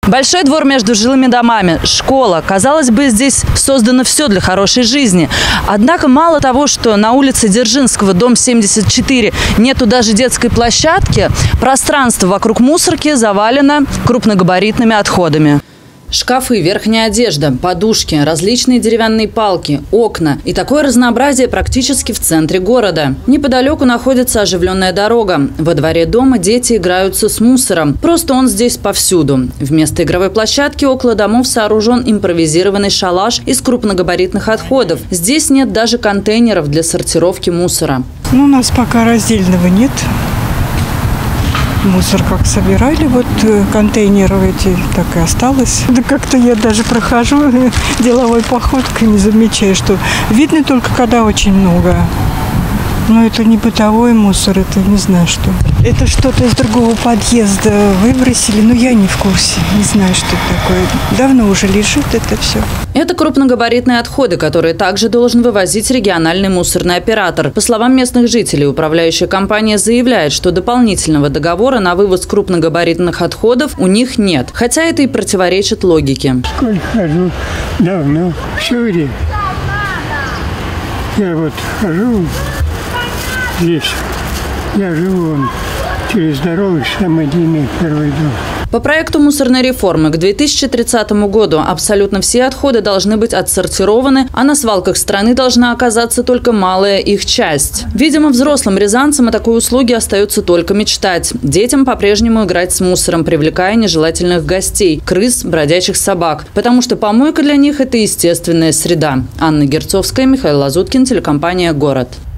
Большой двор между жилыми домами, школа. Казалось бы, здесь создано все для хорошей жизни. Однако мало того, что на улице Дзержинского, дом 74, нету даже детской площадки, пространство вокруг мусорки завалено крупногабаритными отходами. Шкафы, верхняя одежда, подушки, различные деревянные палки, окна. И такое разнообразие практически в центре города. Неподалеку находится оживленная дорога. Во дворе дома дети играются с мусором. Просто он здесь повсюду. Вместо игровой площадки около домов сооружен импровизированный шалаш из крупногабаритных отходов. Здесь нет даже контейнеров для сортировки мусора. У нас пока раздельного нет. Мусор как собирали, вот контейнеры эти, так и осталось. Да как-то я даже прохожу деловой походкой, не замечаю, что видно только когда очень много. Но это не бытовой мусор, это не знаю что. Это что-то из другого подъезда выбросили, но я не в курсе, не знаю, что это такое. Давно уже лежит это все. Это крупногабаритные отходы, которые также должен вывозить региональный мусорный оператор. По словам местных жителей, управляющая компания заявляет, что дополнительного договора на вывоз крупногабаритных отходов у них нет. Хотя это и противоречит логике. Сколько хожу, давно, все время. Я вот хожу здесь, я живу через дорогу, самый длинный первый дом. По проекту мусорной реформы к 2030 году абсолютно все отходы должны быть отсортированы, а на свалках страны должна оказаться только малая их часть. Видимо, взрослым рязанцам о такой услуге остается только мечтать. Детям по-прежнему играть с мусором, привлекая нежелательных гостей – крыс, бродячих собак. Потому что помойка для них – это естественная среда. Анна Герцовская, Михаил Лазуткин, телекомпания «Город».